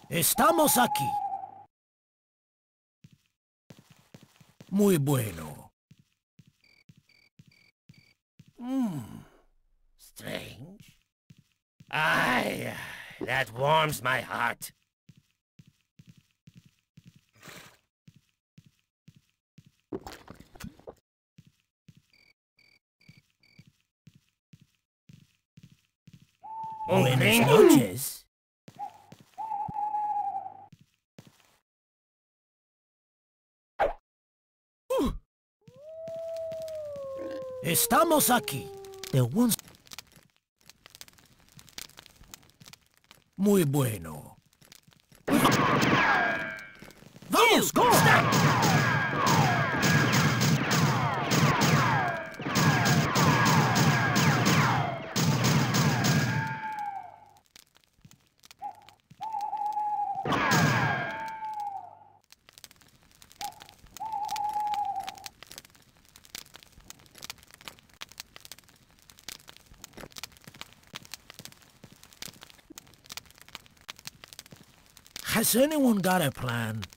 Estamos aquí. Muy bueno. Strange. Aye, that warms my heart. Buenas noches. Estamos aquí. The ones... Muy bueno. ¡Vamos, go! Has anyone got a plan?